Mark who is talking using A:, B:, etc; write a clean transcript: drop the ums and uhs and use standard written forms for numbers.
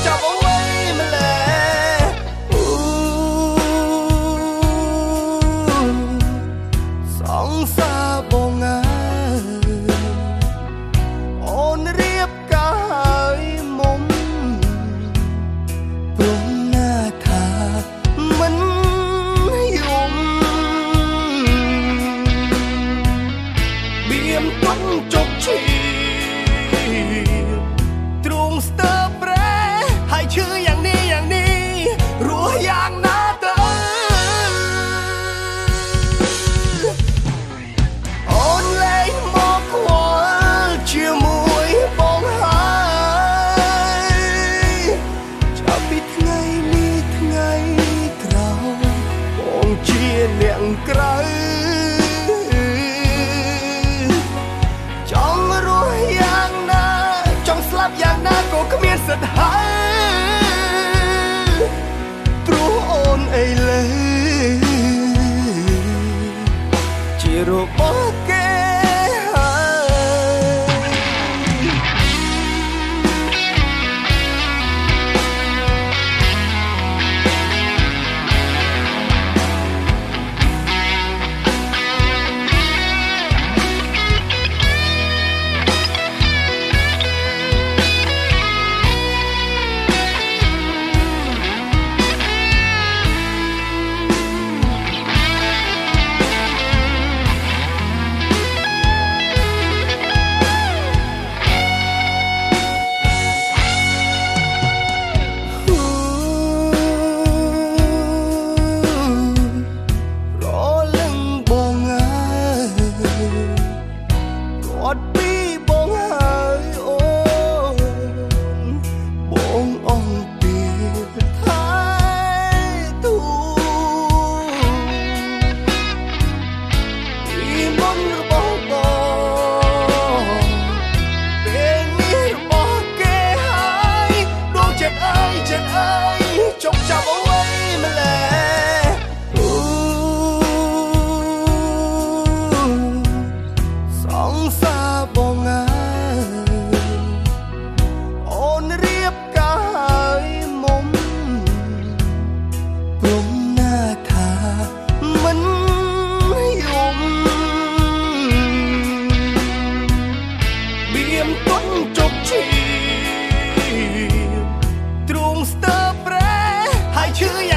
A: ចាប់អ្វីម្ល៉េះសង្សារបងអើយអូនរៀបការហើយមុំព្រមណាថាមិនយំបៀមទុនជប់ឈីទ្រូងស្ទើប្រែហើយឈឺយ៉ាងនេះរស់យ៉ាងណាទៅអូនលែងមកខ្វល់ជាមួយបងហើយចាប់ពីថ្ងៃនេះថ្ងៃក្រោយបងជាអ្នកក្រៅចង់រស់យ៉ាងណាចង់ស្លាប់យ៉ាងណាក៏គ្មានសិទ្ធិហើយព្រោះអូនអីលើជារបស់គេចុកចាប់អ្វីម្ល៉េះសង្សារបងអើយអូនរៀបការហើយមុំព្រមណាថាមិនយំបៀមទុនជប់ឈីទ្រូងស្ទើប្រែហើយឈឺ